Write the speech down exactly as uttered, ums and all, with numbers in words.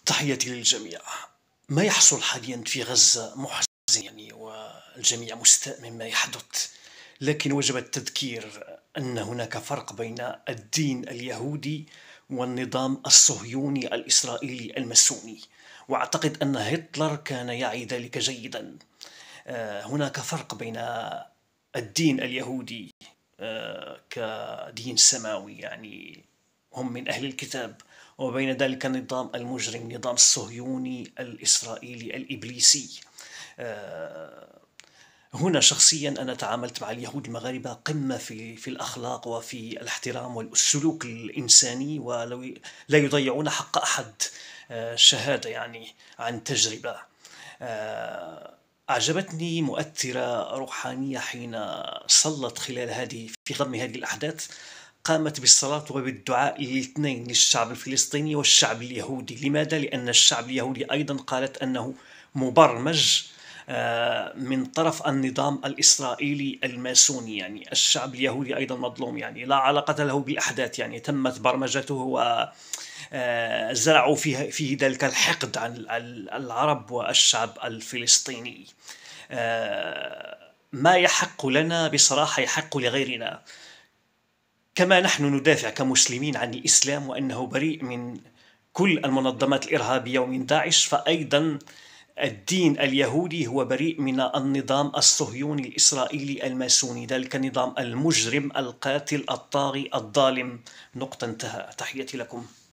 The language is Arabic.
تحياتي للجميع. ما يحصل حاليا في غزة محزن يعني، والجميع مستاء مما يحدث، لكن وجب التذكير أن هناك فرق بين الدين اليهودي والنظام الصهيوني الإسرائيلي الماسوني، وأعتقد أن هتلر كان يعي ذلك جيدا. آه، هناك فرق بين الدين اليهودي آه، كدين سماوي، يعني هم من أهل الكتاب، وبين ذلك النظام المجرم، النظام الصهيوني الإسرائيلي الإبليسي. آه، هنا شخصيا أنا تعاملت مع اليهود المغاربة قمة في في الأخلاق وفي الاحترام والسلوك الإنساني، ولا يضيعون حق أحد. آه، شهادة يعني عن تجربة. آه، أعجبتني مؤثرة روحانية حين صلت خلال هذه في ضمن هذه الأحداث، قامت بالصلاة وبالدعاء للاثنين، للشعب الفلسطيني والشعب اليهودي. لماذا؟ لأن الشعب اليهودي أيضا قالت أنه مبرمج آه، من طرف النظام الإسرائيلي الماسوني. يعني الشعب اليهودي أيضا مظلوم، يعني لا علاقة له بالأحداث، يعني تمت برمجته و آه، زرعوا فيه, فيه ذلك الحقد عن العرب والشعب الفلسطيني. آه، ما يحق لنا بصراحة يحق لغيرنا. كما نحن ندافع كمسلمين عن الإسلام وأنه بريء من كل المنظمات الإرهابية ومن داعش، فأيضا الدين اليهودي هو بريء من النظام الصهيوني الإسرائيلي الماسوني، ذلك النظام المجرم القاتل الطاغي الظالم. نقطة، انتهى. تحياتي لكم.